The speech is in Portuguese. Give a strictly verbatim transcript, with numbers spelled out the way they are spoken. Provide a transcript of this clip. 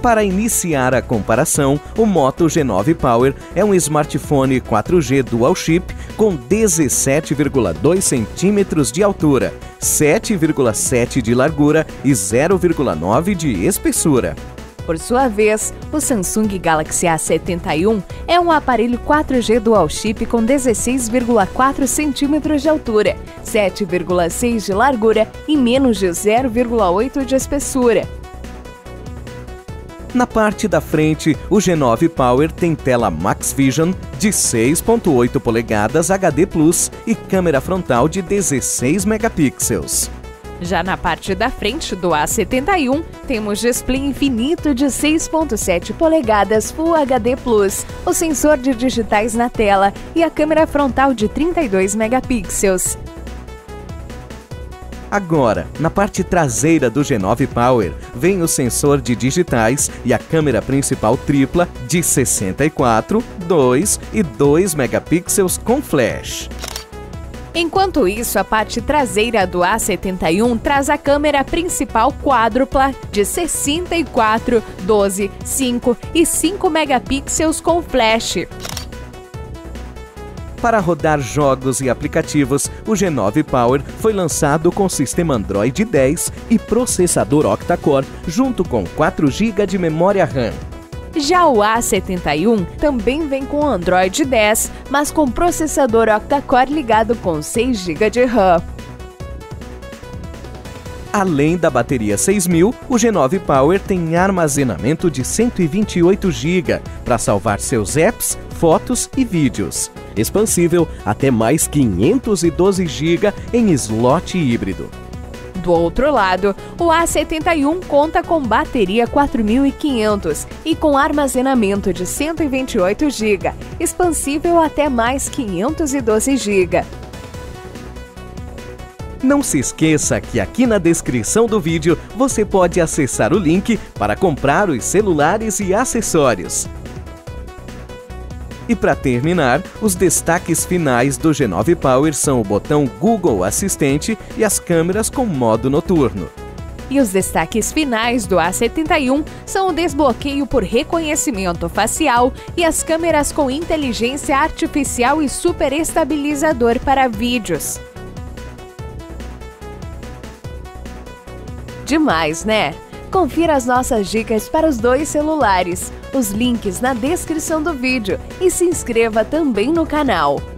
Para iniciar a comparação, o Moto G nove Power é um smartphone quatro G Dual Chip com dezessete vírgula dois centímetros de altura, sete vírgula sete de largura e zero vírgula nove de espessura. Por sua vez, o Samsung Galaxy A setenta e um é um aparelho quatro G Dual Chip com dezesseis vírgula quatro centímetros de altura, sete vírgula seis de largura e menos de zero vírgula oito de espessura. Na parte da frente, o G nove Power tem tela Max Vision de seis vírgula oito polegadas H D plus e câmera frontal de dezesseis megapixels. Já na parte da frente do A setenta e um, temos display infinito de seis vírgula sete polegadas Full H D plus, o sensor de digitais na tela e a câmera frontal de trinta e dois megapixels. Agora, na parte traseira do G nove Power, vem o sensor de digitais e a câmera principal tripla de sessenta e quatro, dois e dois megapixels com flash. Enquanto isso, a parte traseira do A setenta e um traz a câmera principal quádrupla de sessenta e quatro, doze, cinco e cinco megapixels com flash. Para rodar jogos e aplicativos, o G nove Power foi lançado com sistema Android dez e processador octa-core, junto com quatro gigas de memória RAM. Já o A setenta e um também vem com Android dez, mas com processador octa-core ligado com seis gigas de RAM. Além da bateria seis mil, o G nove Power tem armazenamento de cento e vinte e oito gigas para salvar seus apps, fotos e vídeos. Expansível até mais quinhentos e doze gigas em slot híbrido. Do outro lado, o A setenta e um conta com bateria quatro mil e quinhentos e com armazenamento de cento e vinte e oito gigas, expansível até mais quinhentos e doze gigas. Não se esqueça que aqui na descrição do vídeo você pode acessar o link para comprar os celulares e acessórios. E para terminar, os destaques finais do G nove Power são o botão Google Assistente e as câmeras com modo noturno. E os destaques finais do A setenta e um são o desbloqueio por reconhecimento facial e as câmeras com inteligência artificial e super estabilizador para vídeos. Demais, né? Confira as nossas dicas para os dois celulares, os links na descrição do vídeo e se inscreva também no canal.